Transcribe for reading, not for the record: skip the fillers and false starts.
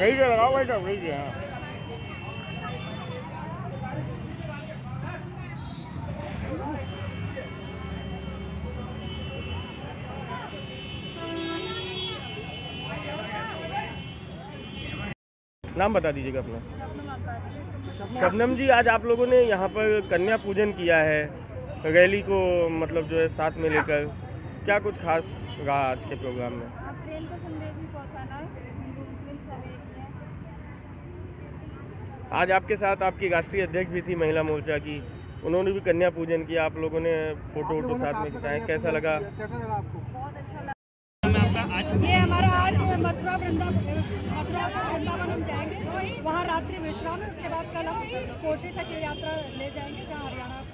सही से लगाओ भाई साहब, सही से। हाँ, नाम बता दीजिएगा अपना। शबनम जी, आज आप लोगों ने यहाँ पर कन्या पूजन किया है, रैली को मतलब जो है साथ में लेकर, क्या कुछ खास रहा आज के प्रोग्राम में? प्रेम का संदेश भी पहुँचाना है, हिंदू मुस्लिम सब एक ही हैं। आज आपके साथ आपकी राष्ट्रीय अध्यक्ष भी थी महिला मोर्चा की, उन्होंने भी कन्या पूजन किया, आप लोगों ने फोटो वोटो साथ में खिंचाए, कैसा लगा? आपको बहुत अच्छा लगा। ये हमारा आज मथुरा वृंदावन हम जाएंगे, वहाँ रात्रि विश्राम है, उसके बाद कल हम कोशी तक ये यात्रा ले जाएंगे जहाँ हरियाणा